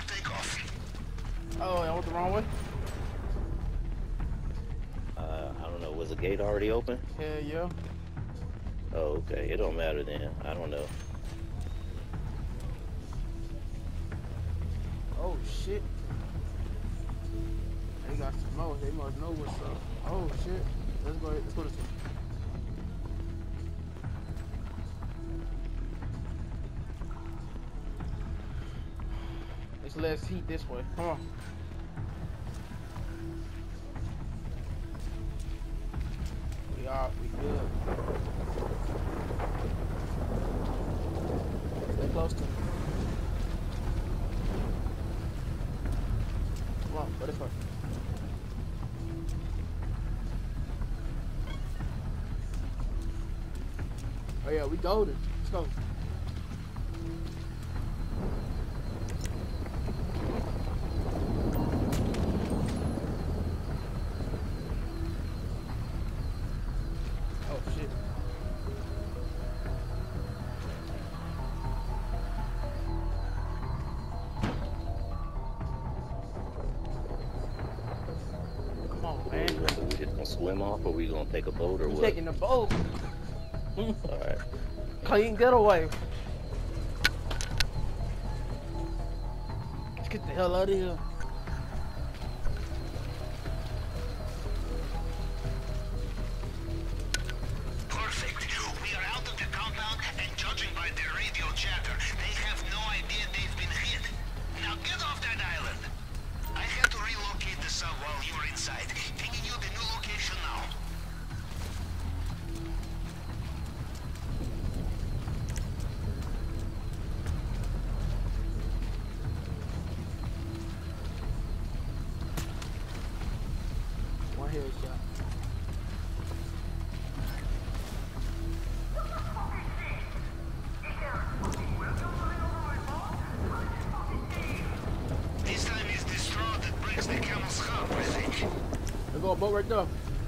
Oh, I went the wrong way? I don't know. Was the gate already open? Hell yeah. Oh, okay. It don't matter then. I don't know. Oh shit. They got some more. They must know what's up. Oh shit. Let's go this way. It's less heat this way. Come on. We good. Stay close to me. Come on, go this way. Oh yeah, we golden. Let's go. Oh shit. Come on, man. So we just gonna swim off, or we gonna take a boat, or We what? taking the boat. All right. Clean getaway. Let's get the hell out of here. Perfect. We are out of the compound, and judging by their radio chatter, they have no idea they've been hit. Now get off that island. I had to relocate the sub while you were inside. Pinging you the new location now. One headshot. This time is the straw that breaks the camel's hump, I think. There go a boat right there.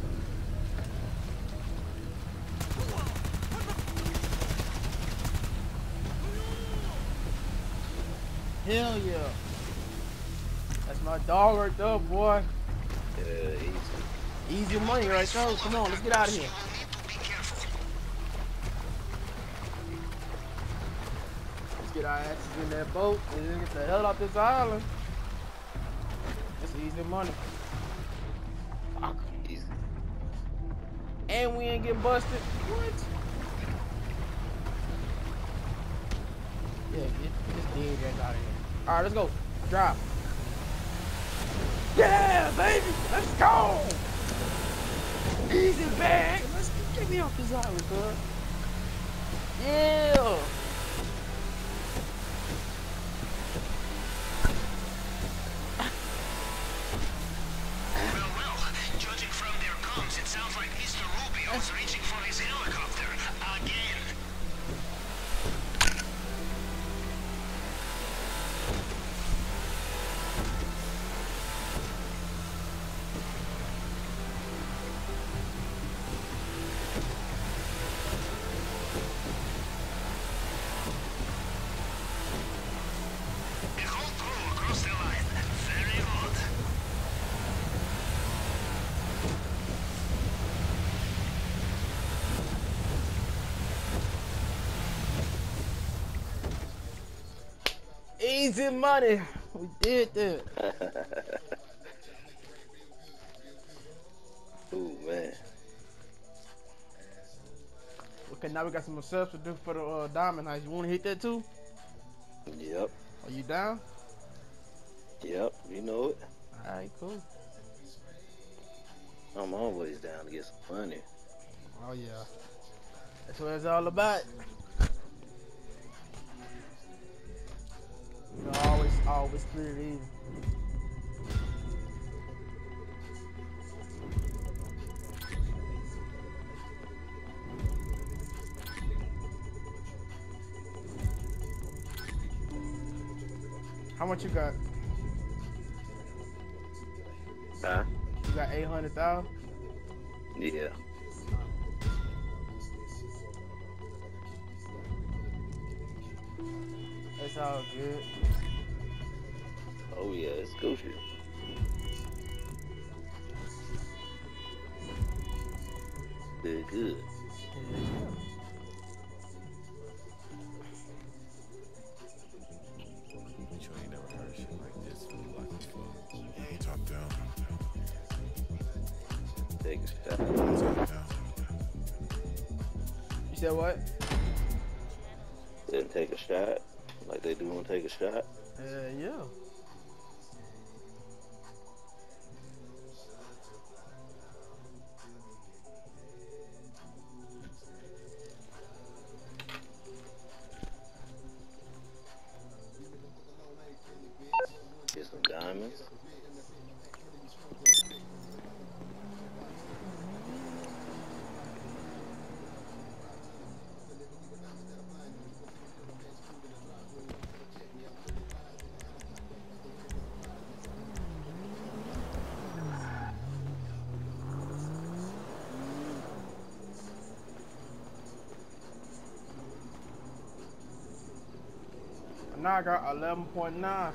Hell yeah. That's my dog right there, boy. Easy. Easy money right there. Come on, let's get out of here. You will need to be careful. Let's get our asses in that boat and then get the hell off this island. That's easy money. Fuck. Easy. And we ain't getting busted. What? Yeah, get this dead ass out of here. Alright, let's go. Drive. Yeah, baby! Let's go! Easy bag! Let's get me off this island, bud. Yeah! Well, judging from their comms, it sounds like Mr. Rubio's reaching for his helicopter again. The whole crew across the line. Very good. Easy money! We did that. Ooh, man. Okay, now we got some steps to do for the diamond heist. You want to hit that too? Yep. Are you down? Yep. You know it. Alright, cool. I'm always down to get some money. Oh yeah. That's what it's all about. You know, always split it even. How much you got? Huh? You got 800,000? Yeah. That's all good. it's Gucci. Good, good. You ain't never heard shit like this from the Lucky Flow. Top down. Take a shot. Top down. You said what? Then take a shot. Like they do want to take a shot. Yeah. Get some diamonds. Now I got 11.9.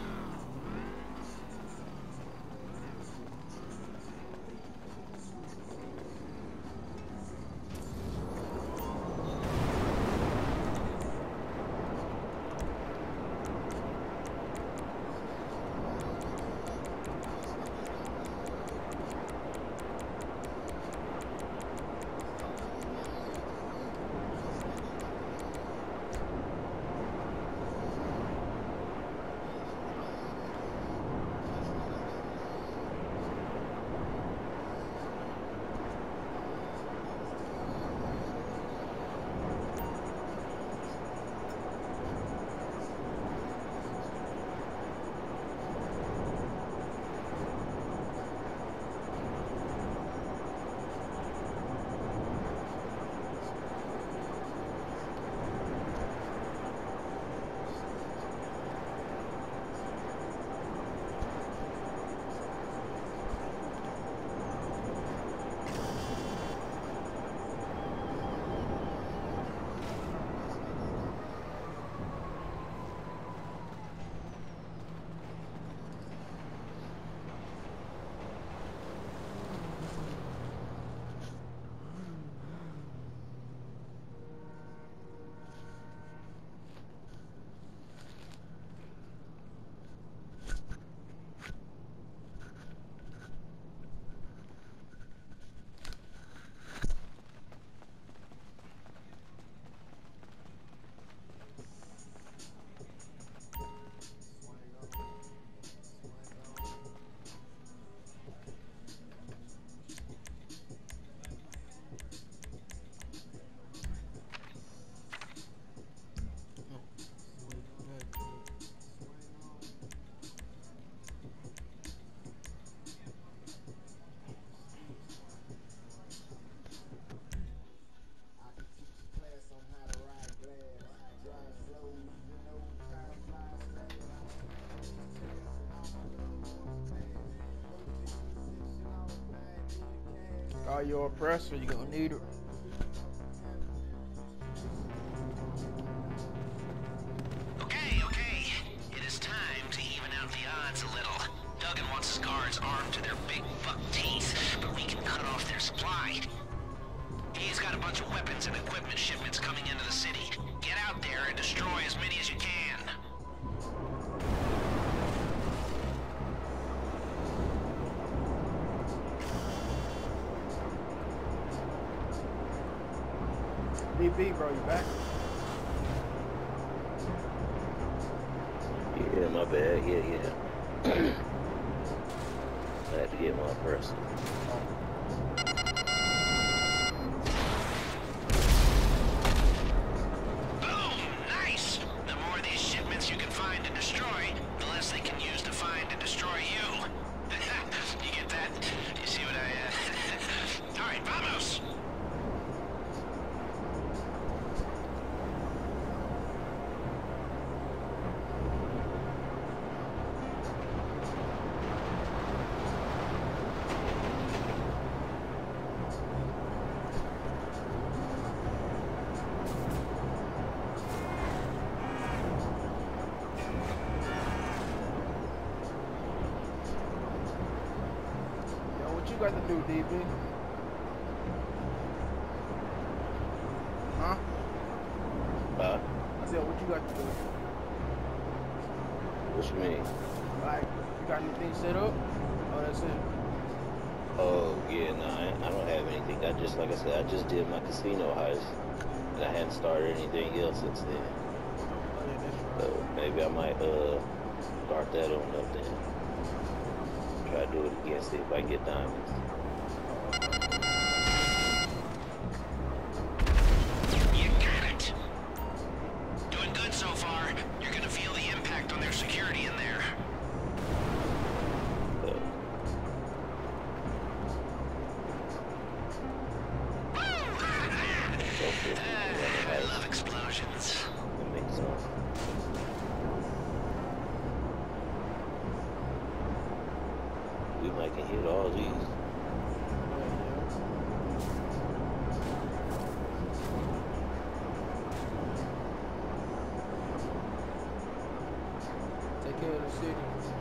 Call your oppressor, you gonna need it. Okay. It is time to even out the odds a little. Duggan wants his guards armed to their big buck teeth, but we can cut off their supply. He's got a bunch of weapons and equipment shipments coming into the city. Get out there and destroy as many as you can. DP, bro, you back? Yeah, my bad. Yeah. I had to get my person. Boom! Nice! The more of these shipments you can find and destroy, the less they can use to find and destroy you. You get that? You see what I, Alright, vamos! got to do, DB? Huh? I said, what you got to do? What you mean? Like, you got anything set up? Oh, that's it. Oh, yeah, I don't have anything. Like I said, I just did my casino heist. And I hadn't started anything else since then. Oh, yeah, that's right. So maybe I might start that on up then. Try to do it again, see if I can get diamonds. You got it. Doing good so far. You're gonna feel the impact on their security in there. I love explosions. That makes sense. We might can hit all these. Take care of the city.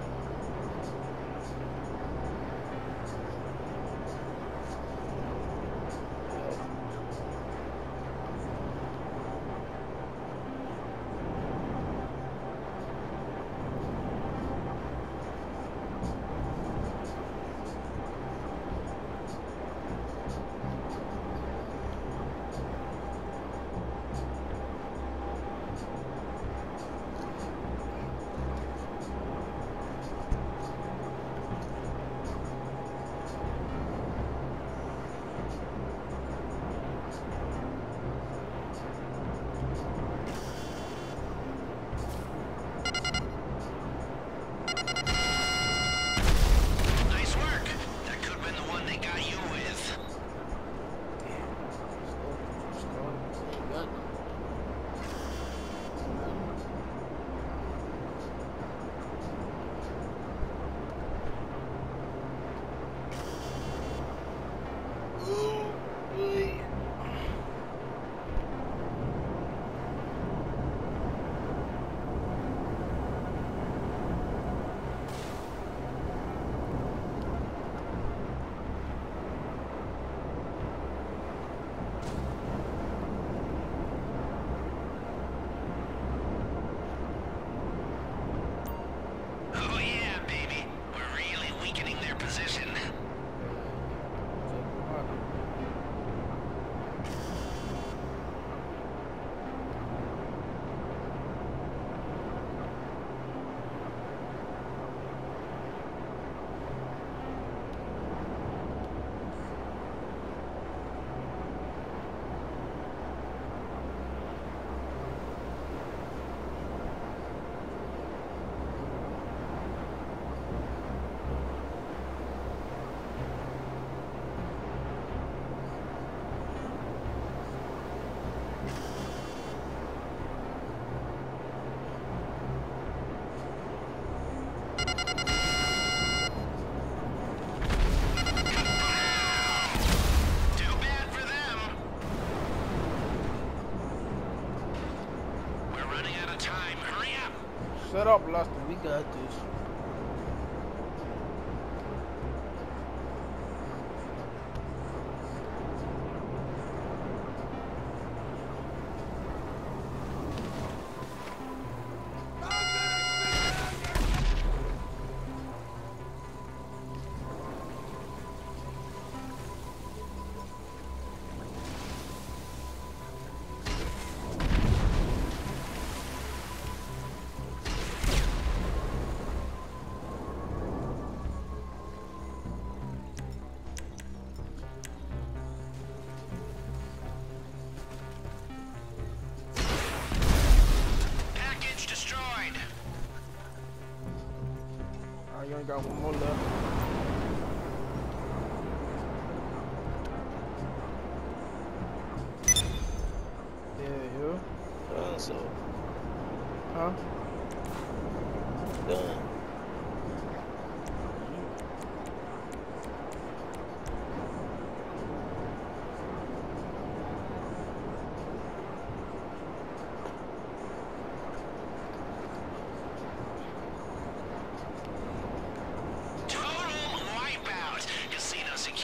Nice work. That could have been the one they got you with. Oh yeah, baby. We're really weakening their position. Too bad for them. We're running out of time. Hurry up. Shut up, Luster. We got this. Package destroyed. You only got one more left. Yeah. So, Huh? done. Total wipeout. Casino security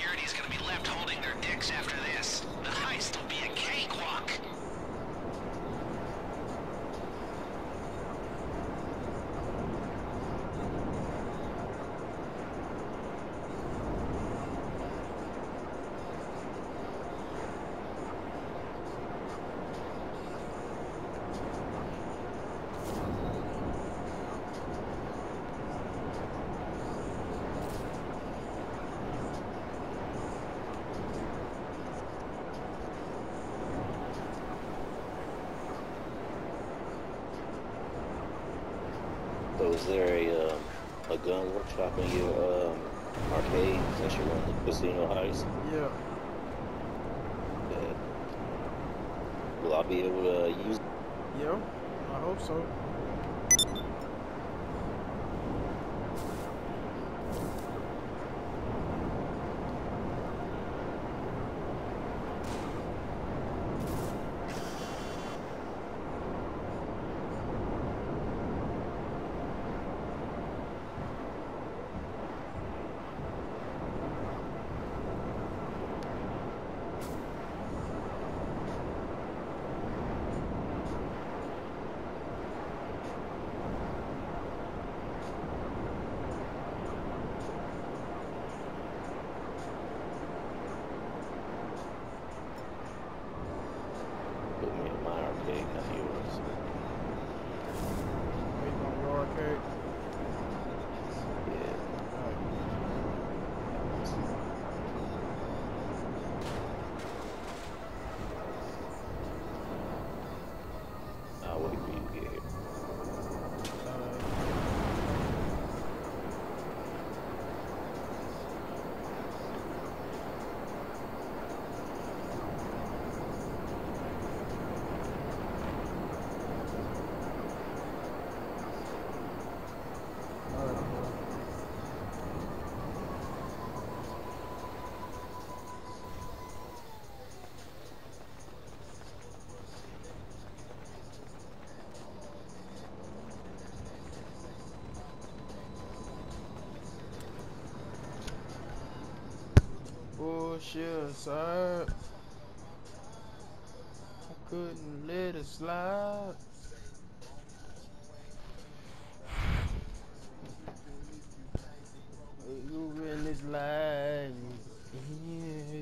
So is there a gun workshop in your arcade since you run the casino heist? Yeah. Yeah. Will I be able to use? Yeah. I hope so. Put me in my arcade, not yours. Waiting on your arcade. Yeah. I'll wait for you to get here. Bullshit aside, I couldn't let it slide. You in this life, yeah.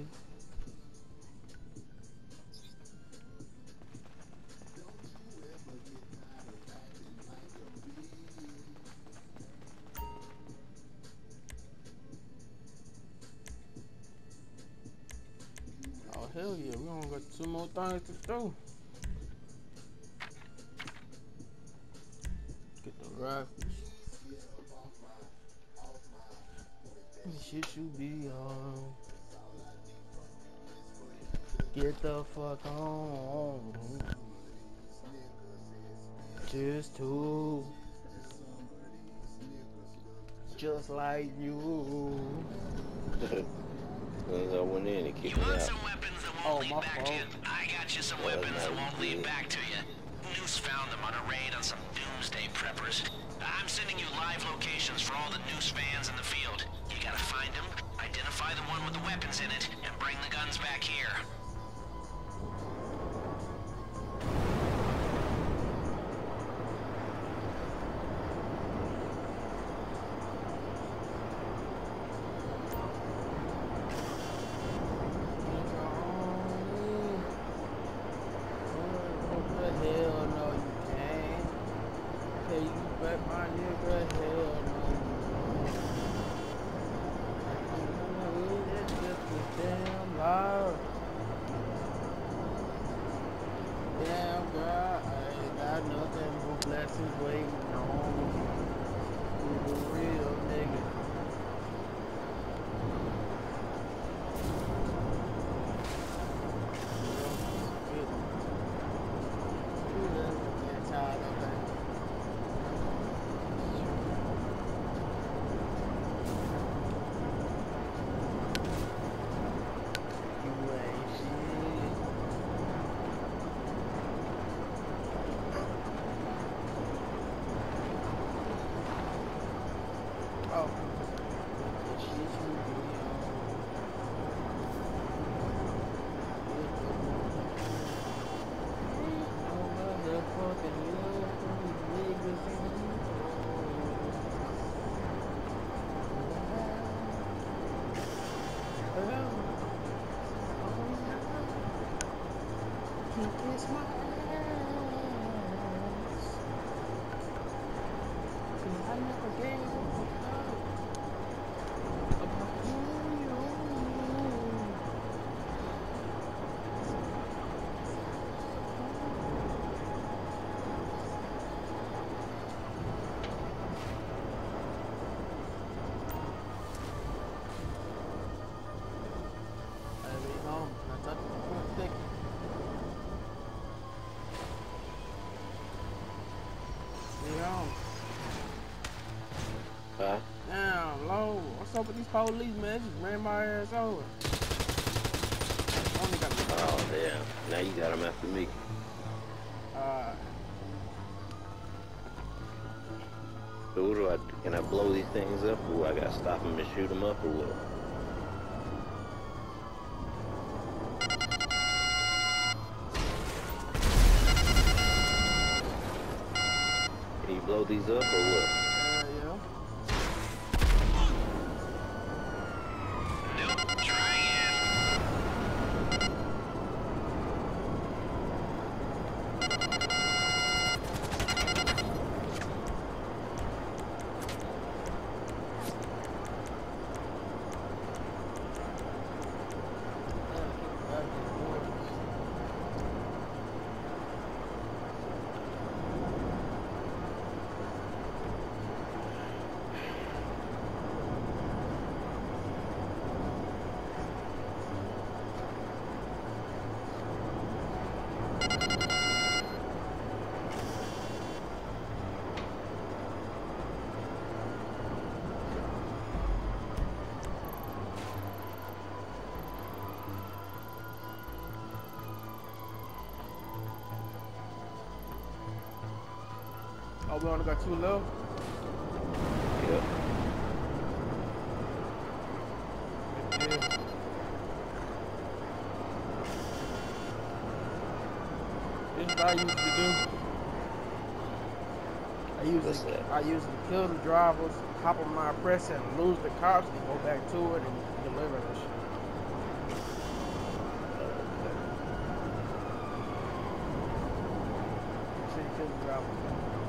Oh hell yeah, we only got 2 more things to do. Get the rifles. The shit you be on. Get the fuck on. Just two. Just like you. As soon as I went in, it You kicked me want out. some weapons that Oh, won't lead my back to fault. you? I got you some Yeah, weapons that no, won't you lead did. back to you. Noose found them on a raid on some doomsday preppers. I'm sending you live locations for all the Noose fans in the field. You gotta find them, identify the one with the weapons in it, and bring the guns back here. Hell no, you can't. Tell you back, my nigga. Hell no. It's just a damn lie. Damn God, I ain't got nothing but blessings waiting on me. You the real nigga. Get tired of that. You ain't shit. Oh, the shit you be on. Motherfucking love from these niggas. Kiss my ass. 'Cause I never gave a fuck about you. Huh? Damn, Lord. What's up with these police, man? Just ran my ass over. Only got me. Oh, damn. Now you got him after me. So what do I do? Can I blow these things up, or I gotta stop them and shoot them up, or what? Can you blow these up, or what? Yeah. Nope, try again. Oh, we only got 2 left? Yep. Yeah. This is what I used to do. What's that? I usually kill the drivers, hop on my oppressor, and lose the cops, and go back to it and deliver that shit. See, kill the drivers.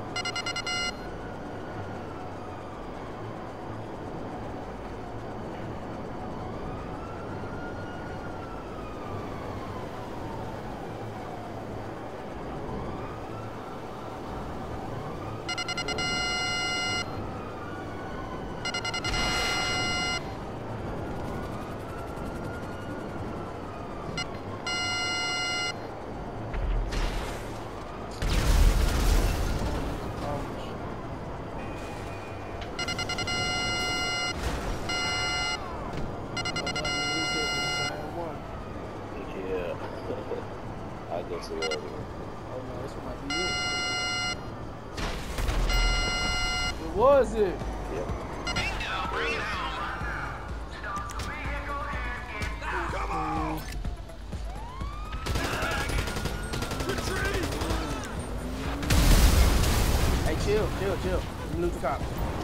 Yeah. I go to the other one. Oh no, this might be it. It was it. Yep. Bingo, bring it home. Hey, chill. Let me lose the cop.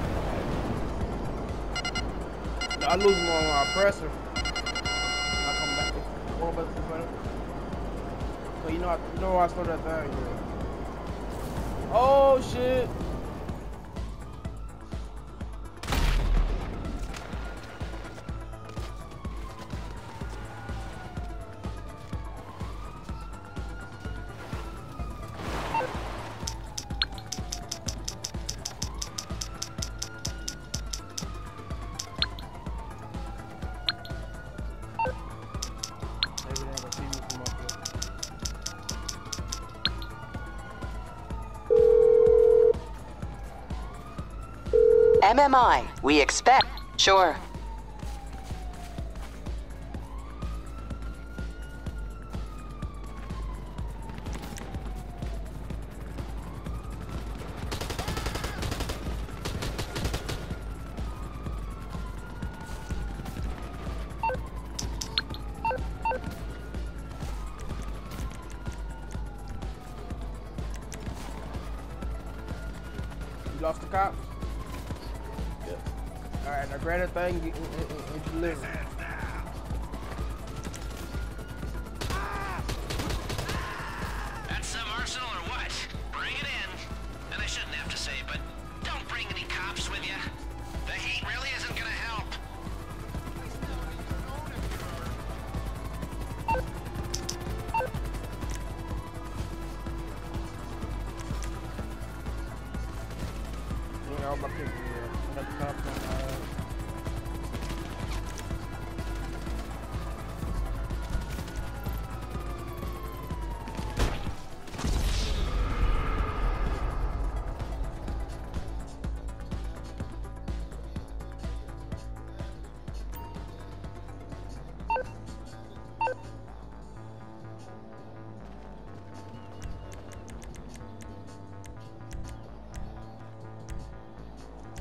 No, I lose more on my oppressor. I come back. Go back to the front. So you know where I stole that thing. Yeah. Oh shit. Maybe they have a TV from up here. MMI, we expect. Sure. You lost the cops? Yep. Alright, now grab that thing and deliver. That's some arsenal or what? Bring it in. And I shouldn't have to say, but don't bring any cops with you. The heat really isn't gonna help. Yeah, all my pictures here. Got the cops on my ass.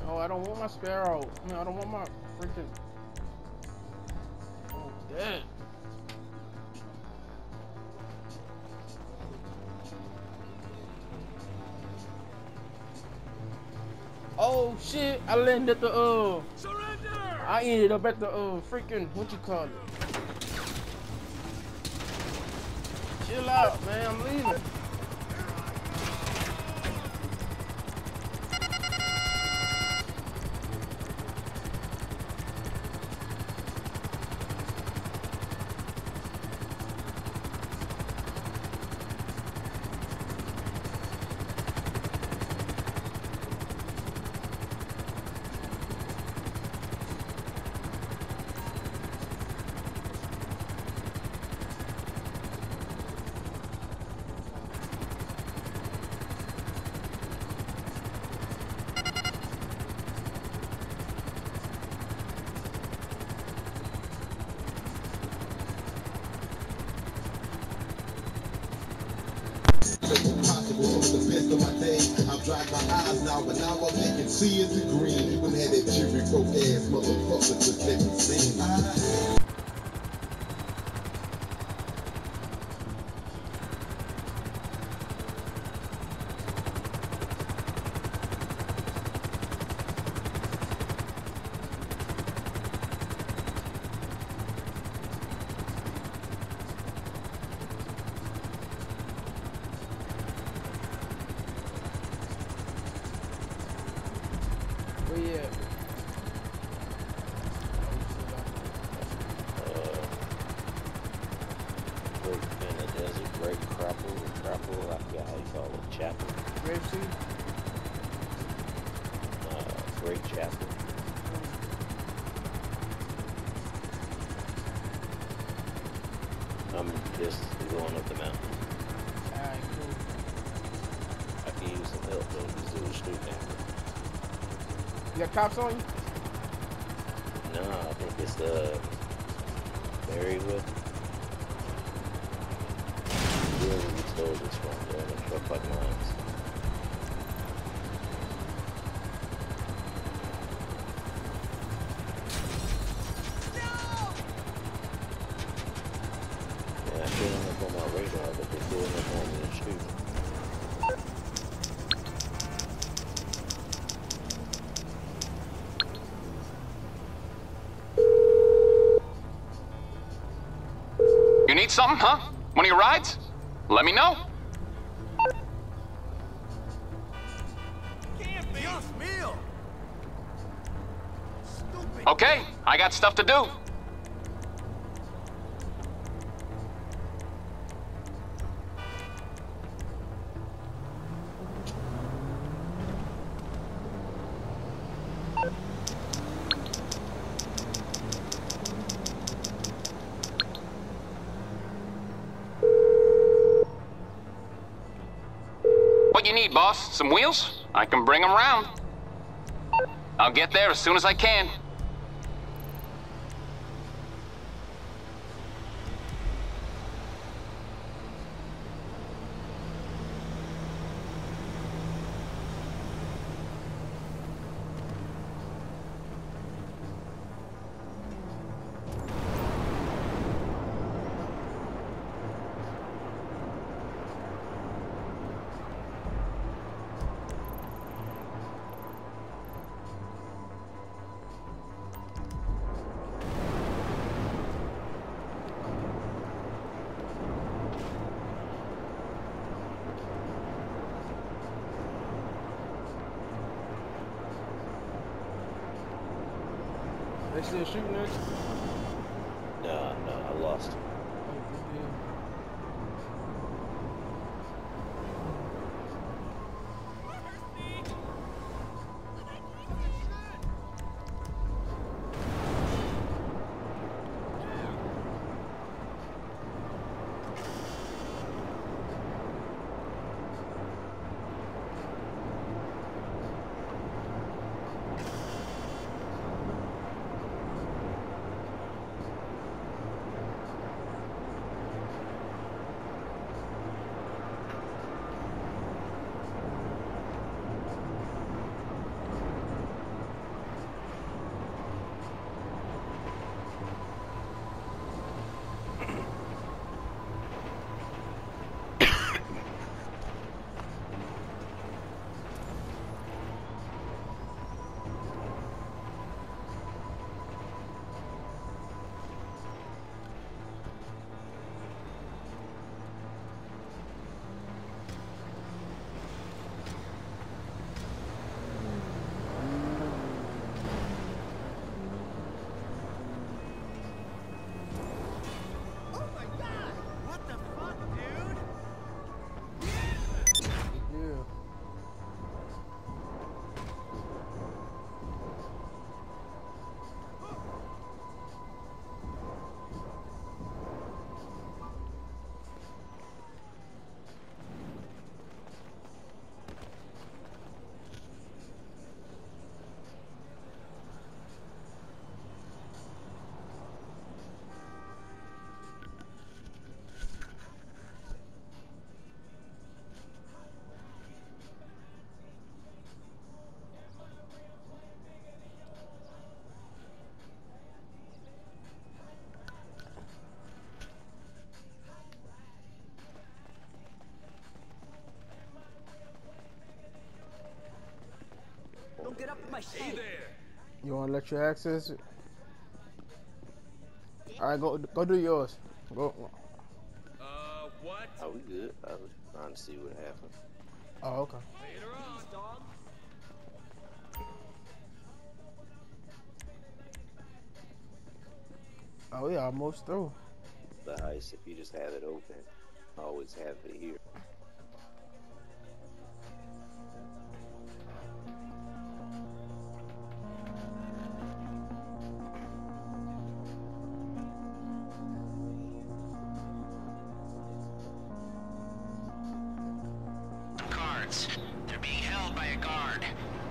Oh, I don't want my sparrow. No, I don't want my freaking. Oh, dead. Oh shit! I landed at the Surrender! I ended up at the freaking what you call it? Chill out, man. I'm leaving. The best of my days, I've dried my eyes now, but now all they can see is the green. People had that jittery broke ass motherfucker just let me sing. Yeah. Break in the desert, break crapple, I forgot how you call it, chapel. Grapeseed? Great chapel. I'm just going up the mountain. Alright, cool. I can use some help though, because it was street now. You got cops on you? No, I think it's the Berrywood. Whoever we stole this from, they're in a truck like mine. Yeah, I put them up on my radar, but they're pulling up on me and shooting. You need something, huh? One of your rides? Let me know. Okay, I got stuff to do. What you need, boss? Some wheels? I can bring them round. I'll get there as soon as I can. They still shooting at you? No, I lost. Oh, good deal. You wanna let you access it? All right, go do yours. Go. What? Oh, we good. I was trying to see what happened. Oh, okay. Oh, yeah, almost through. The heist, if you just have it open, always have it here. Cards. They're being held by a guard.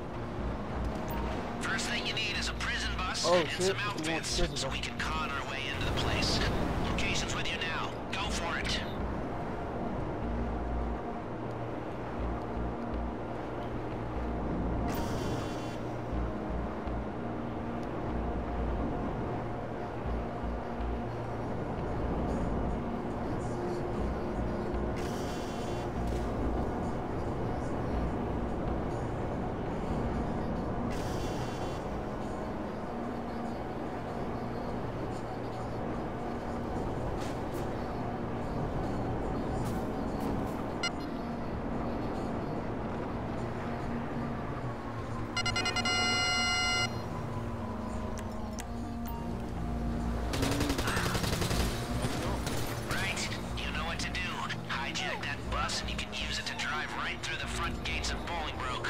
First thing you need is a prison bus Oh, and shit. some You want outfits prison so bus. we can con our way into the place. Location's with you now. Go for it. Right. You know what to do. Hijack that bus and you can use it to drive right through the front gates of Bolingbroke.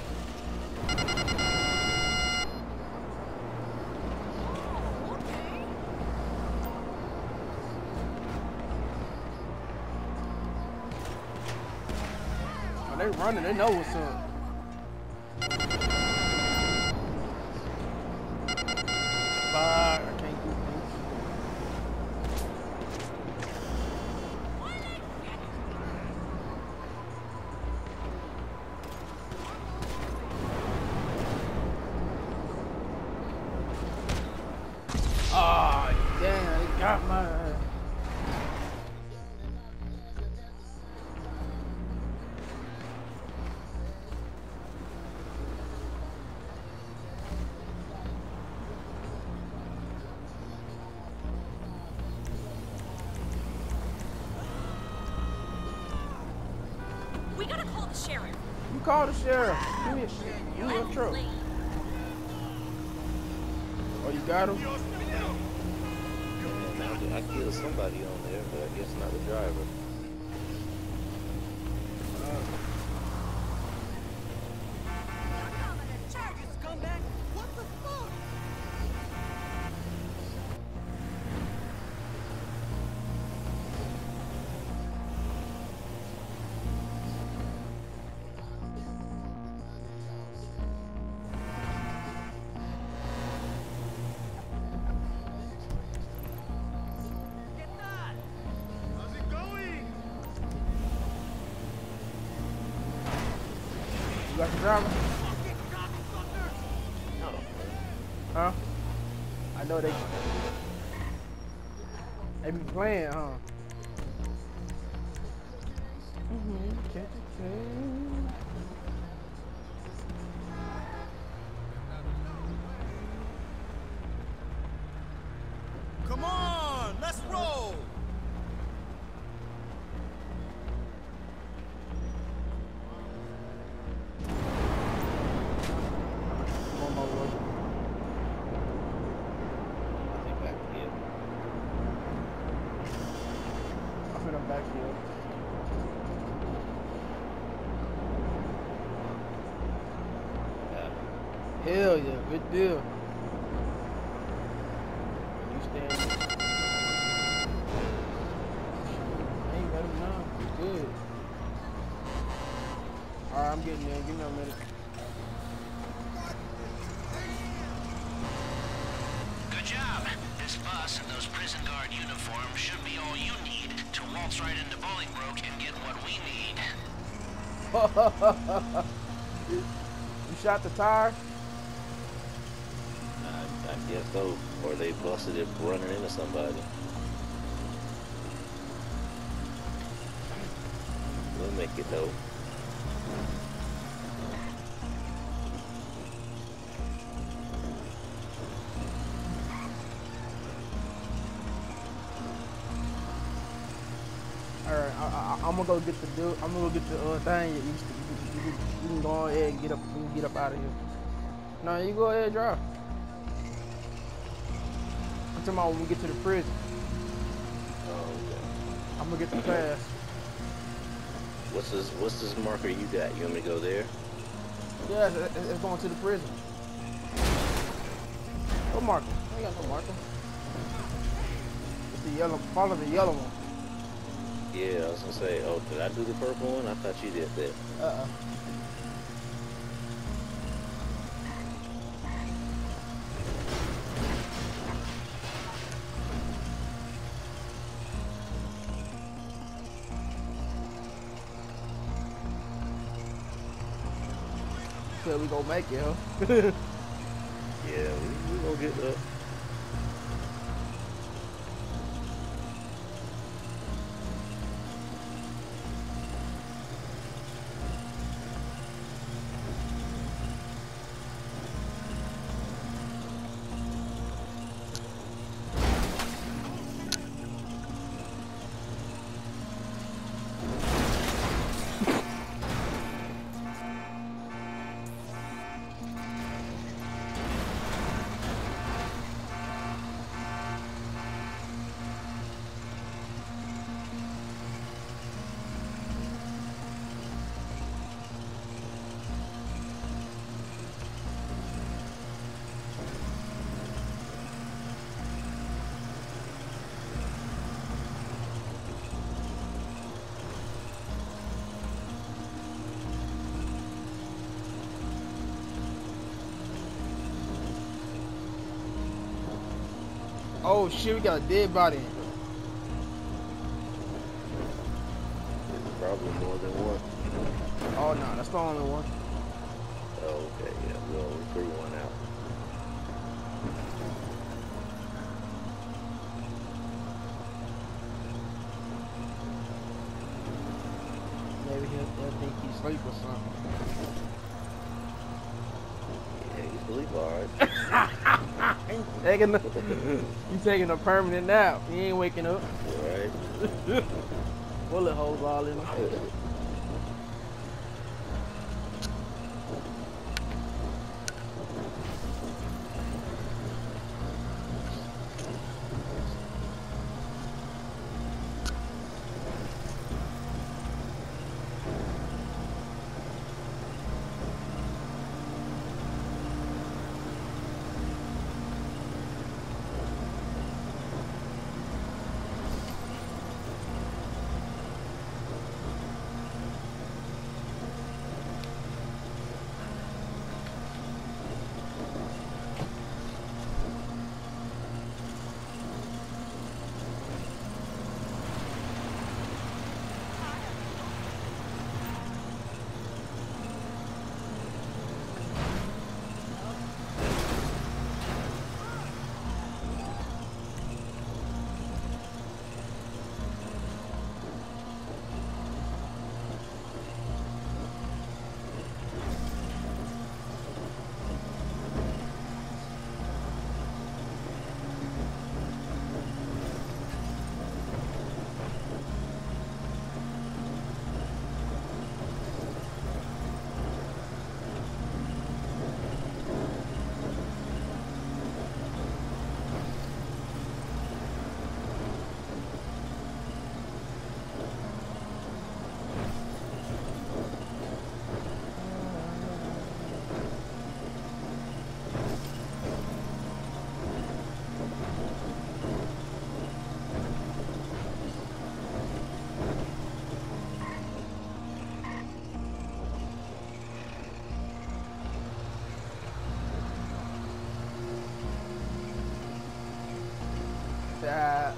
Oh, they running. They know what's up. Bye. I can't do things. Oh, damn. They got my ass. We gotta call the sheriff. You call the sheriff. Give me a shit. Give me a truck. Oh, you got him? I killed somebody on there, but I guess not the driver. You got the driver? Huh? I know they be playing, huh? Can't you say? Come on, let's roll. I'm on my way. I think I can get. I'm finna back here. Hell yeah, good deal. You stand. I ain't got him now. Good. Alright, I'm getting there. Give me a minute. Good job. This bus and those prison guard uniforms should be all you need to waltz right into Bolingbroke and get what we need. You shot the tire? I guess so. Or they busted it running into somebody. We'll make it though. I'm gonna go get the dude. I'm gonna go get the thing. You can go ahead and get up. You can get up out of here. No, you go ahead and drive. I'm talking about when we get to the prison. Oh, okay. I'm gonna get the pass. What's this marker you got? You want me to go there? Yeah, it's going to the prison. What marker? I ain't got no marker. It's the yellow. Follow the yellow one. Yeah, I was gonna say. Oh, did I do the purple one? I thought you did that. Said we gonna make it, huh? Yeah, we gonna get up. Oh shit, we got a dead body. There's probably more than one. Oh no, that's the only one. Oh, okay, yeah, well, we threw one out. Maybe he'll think he's asleep or something. Yeah, he's sleep alright. He's taking a permanent nap. He ain't waking up. Right. Bullet holes all in him. That.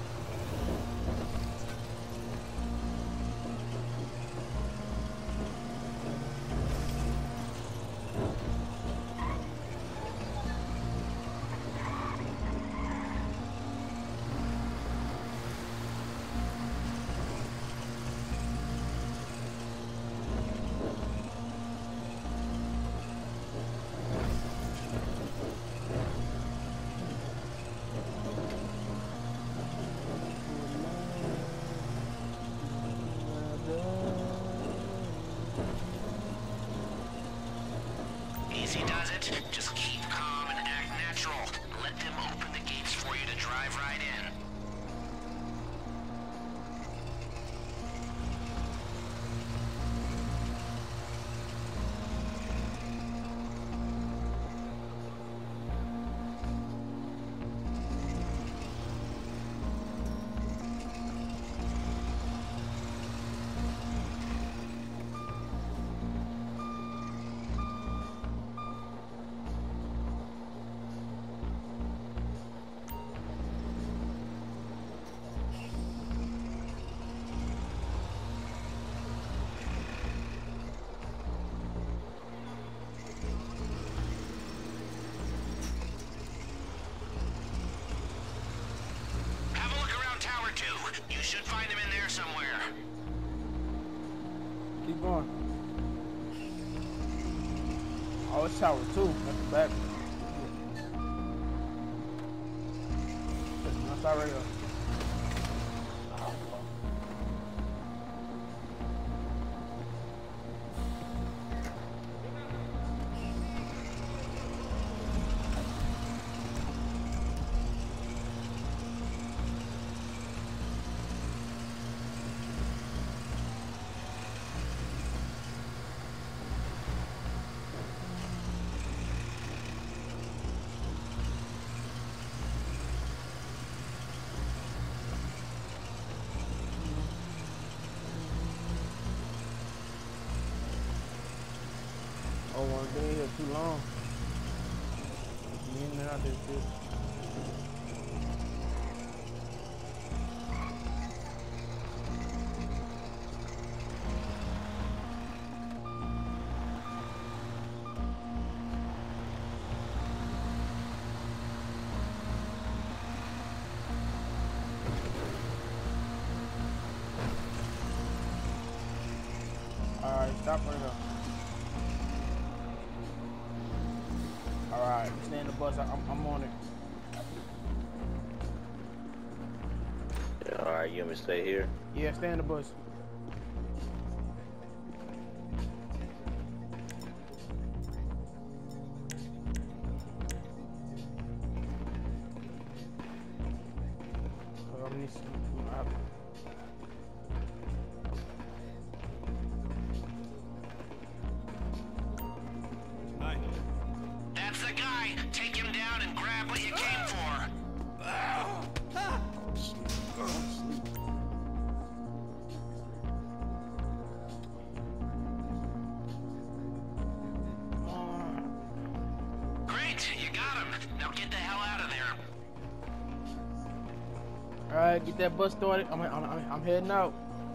going? Oh, it's tower 2. That's the back. That's already up. Oh, one day here too long. Me and out there too. Alright, stop right now. Alright, stay in the bus. I'm on it. Yeah, alright, you want me to stay here? Yeah, stay in the bus. That's the guy. Take him down and grab what you came for. Great, you got him. Now get the hell out of there. Alright, get that bus started. I'm heading out.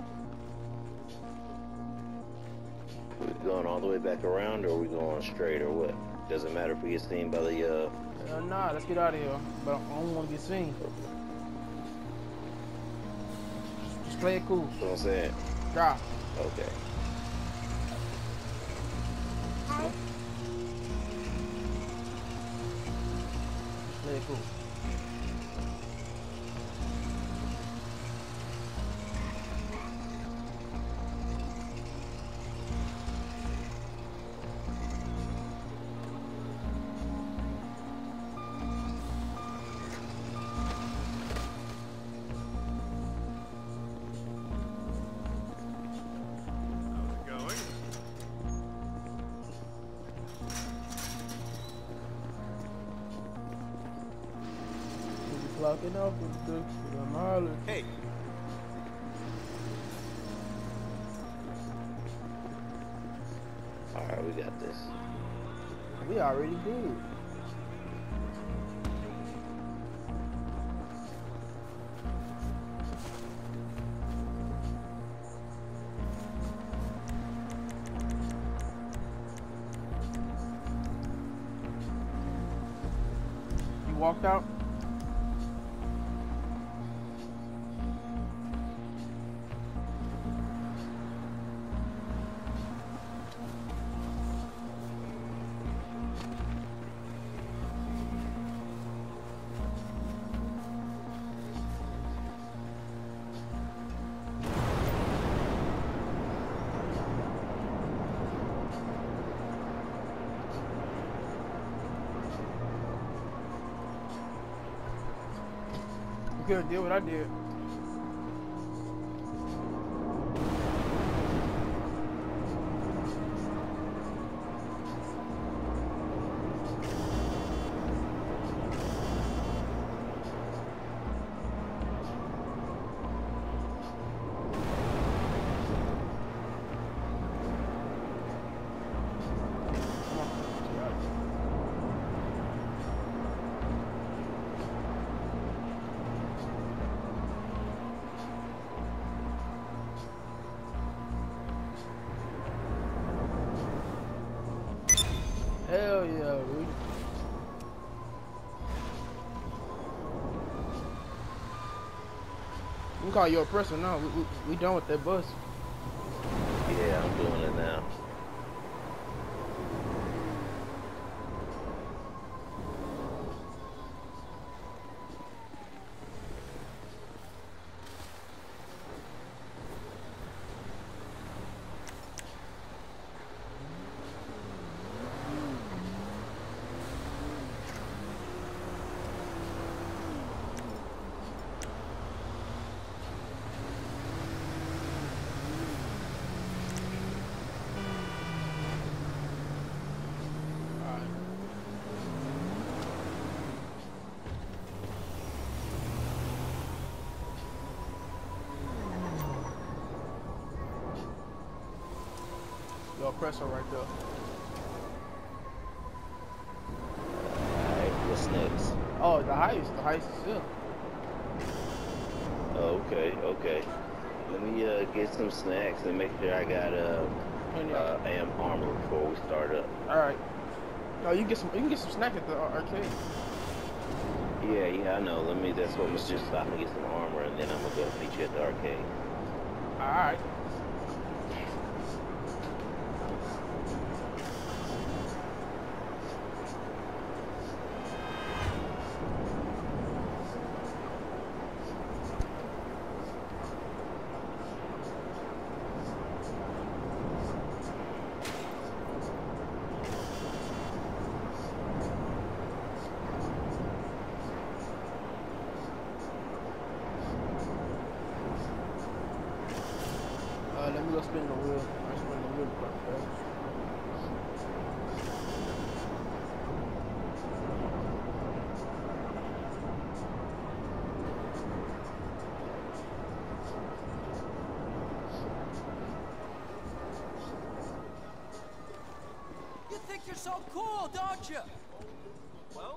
We going all the way back around, or are we going straight, or what? Doesn't matter if we get seen by the Nah, let's get out of here. But I don't want to get seen. Just play it cool. That's what I'm saying. Drop. Okay. Just play it cool. Clocking up with the mileage. Hey, Alright, we got this. We already good. You walked out? You could've did what I did. Hell yeah, dude. We can call you a oppressor now. We done with that bus. Yeah, Yeah, I'm doing it now. Yo, pressure right there. Alright, what's next? Oh, the heist. The heist is here. Oh, okay. Let me get some snacks and make sure I got am armor before we start up. All right. No, you can get some snacks at the arcade. Yeah, I know. That's what I'm just stop and get some armor, and then I'm gonna go meet you at the arcade. All right. Let me go spin the wheel. I spin the wheel first. You think you're so cool, don't you? Well,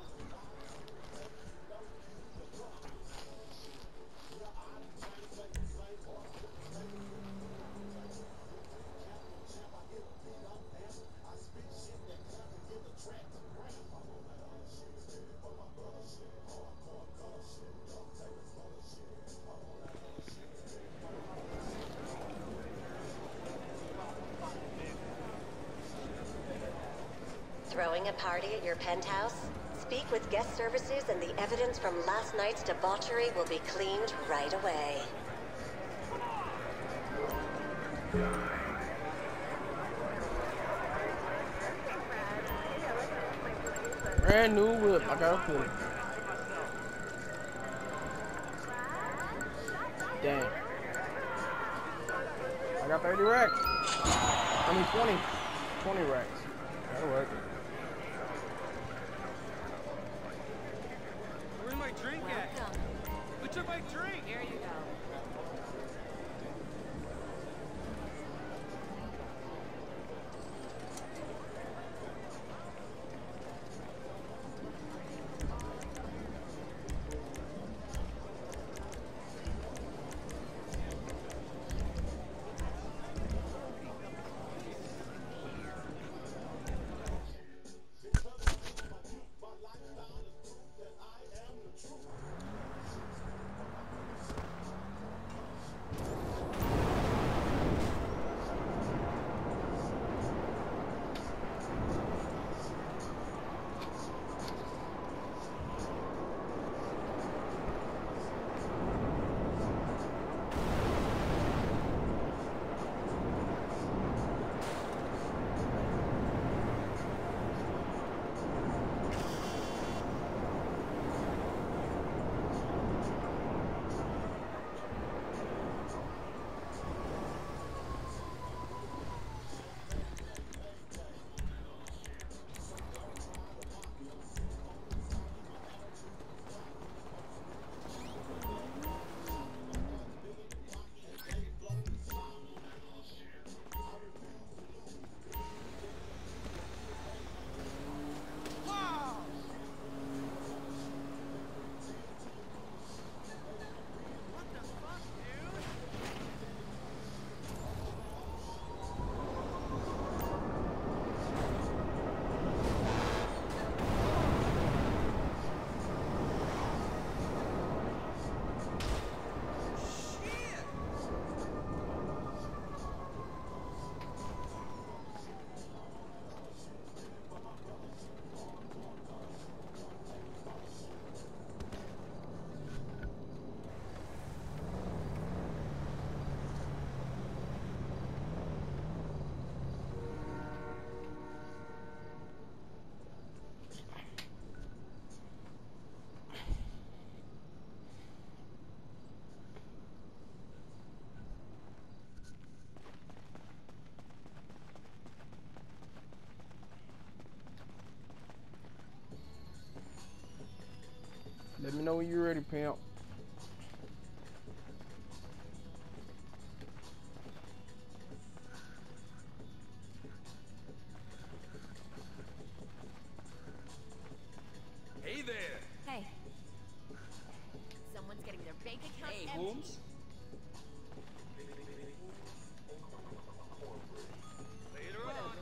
Throwing a party at your penthouse? Speak with guest services and the evidence from last night's debauchery will be cleaned right away. Brand new whip. I got a feeling. Damn. I got 30 racks. I mean 20 racks. That'll work. where's my drink at? Who took my drink? Here you go. Let me know when you're ready, pimp. Hey there. Hey. Someone's getting their bank account Hey, empty. Holmes. Later on.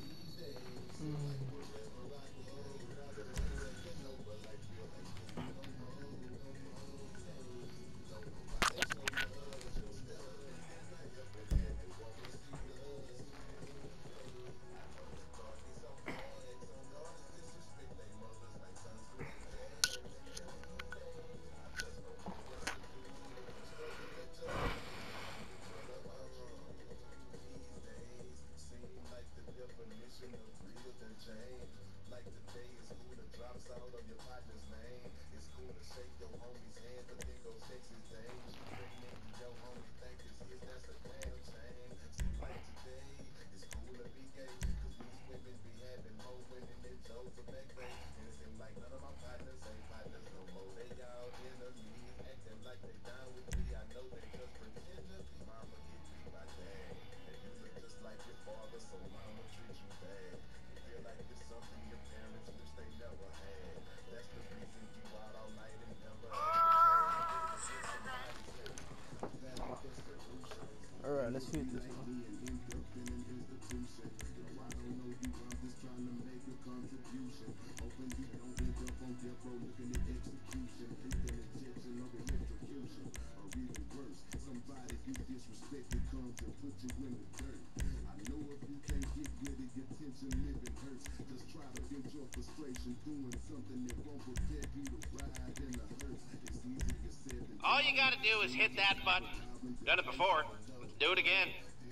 Alright, let's shoot this one. All you gotta do is hit that button. Done it before. Let's do it again.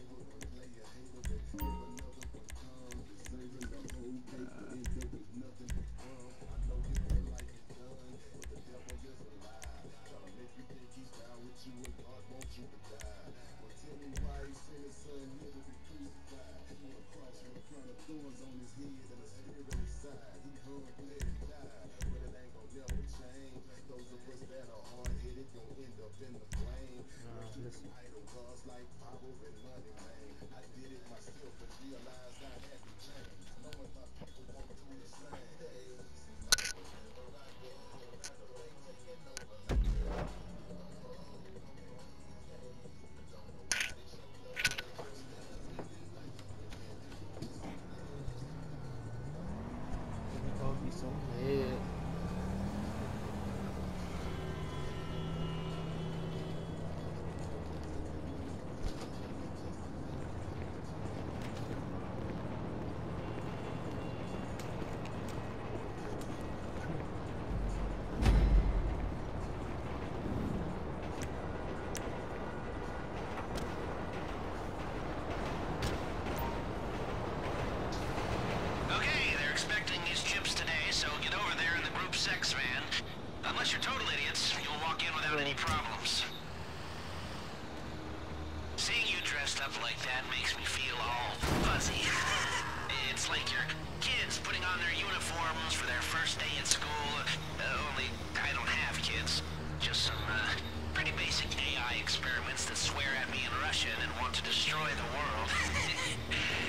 Unless you're total idiots, you'll walk in without any problems. Seeing you dressed up like that makes me feel all fuzzy. It's like your kids putting on their uniforms for their first day at school. Only I don't have kids. Just some pretty basic AI experiments that swear at me in Russian and want to destroy the world.